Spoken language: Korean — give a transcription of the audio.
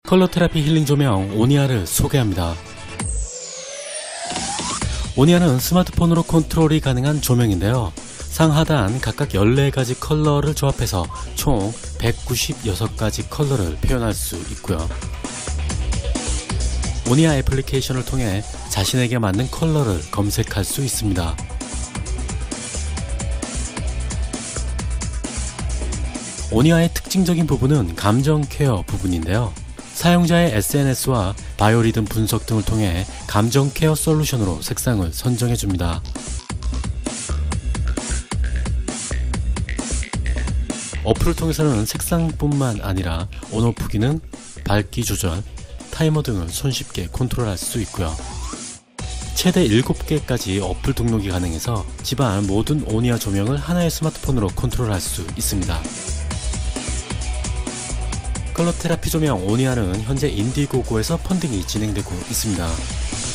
컬러 테라피 힐링 조명 오니아를 소개합니다. 오니아는 스마트폰으로 컨트롤이 가능한 조명인데요. 상하단 각각 14가지 컬러를 조합해서 총 196가지 컬러를 표현할 수 있고요. 오니아 애플리케이션을 통해 자신에게 맞는 컬러를 검색할 수 있습니다. 오니아의 특징적인 부분은 감정 케어 부분인데요. 사용자의 SNS와 바이오리듬 분석 등을 통해 감정 케어 솔루션으로 색상을 선정해줍니다. 어플을 통해서는 색상뿐만 아니라 온오프 기능, 밝기 조절, 타이머 등을 손쉽게 컨트롤할 수 있고요. 최대 7개까지 어플 등록이 가능해서 집안 모든 오니아 조명을 하나의 스마트폰으로 컨트롤할 수 있습니다. 컬러 테라피 조명 오니아는 현재 인디고고에서 펀딩이 진행되고 있습니다.